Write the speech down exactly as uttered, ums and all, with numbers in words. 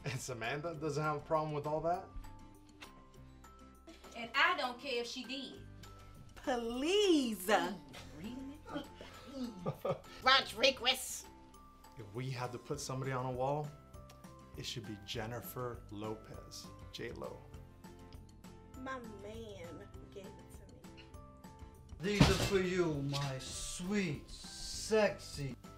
And Samantha doesn't have a problem with all that? And I don't care if she did. Please. Rodriguez. If we had to put somebody on a wall, it should be Jennifer Lopez, J-Lo. My man gave it to me. These are for you, my sweet, sexy